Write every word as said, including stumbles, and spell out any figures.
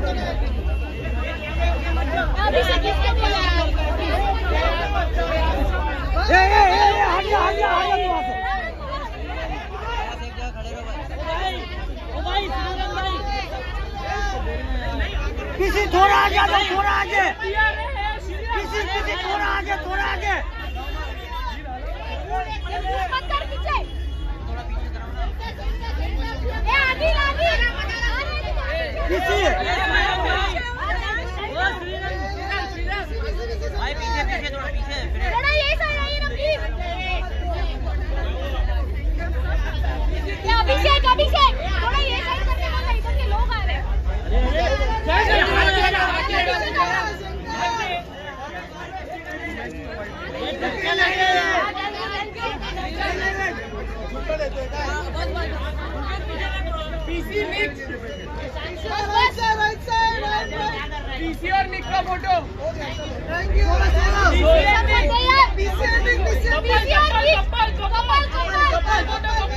किसी थोड़ा आगे, थोड़ा आगे, किसी किसी थोड़ा आगे, थोड़ा आगे। किसी भाई पीछे पीछे थोड़ा पीछे थोड़ा ये साइड आइए ना प्लीज। ये अभिषेक अभिषेक थोड़ा ये साइड करके बोला, इधर के लोग आ रहे हैं। पीसी मिक्स, पीसी और मिक्स का फोटो। Thank you. पीसी और मिक्स, पीसी और mix, couple couple couple couple.